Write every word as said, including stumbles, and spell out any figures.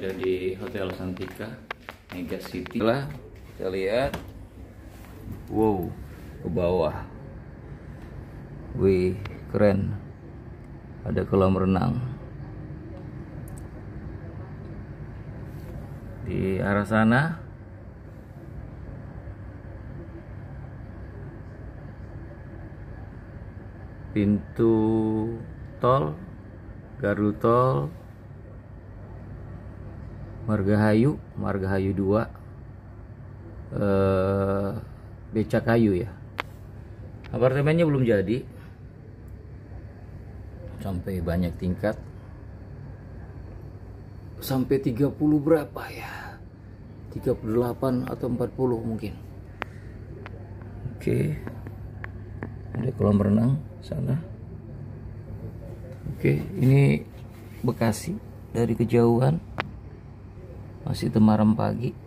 berada di Hotel Santika Mega City. Lah, kita lihat, wow, ke bawah, wih, keren, ada kolam renang. Di arah sana pintu tol Gardu Tol Margahayu, Margahayu dua, eh, Becakayu ya. Apartemennya belum jadi, sampai banyak tingkat, sampai tiga puluh berapa ya, tiga puluh delapan atau empat puluh mungkin. Oke, ada kolam renang sana. Oke, ini Bekasi dari kejauhan, masih temaram pagi.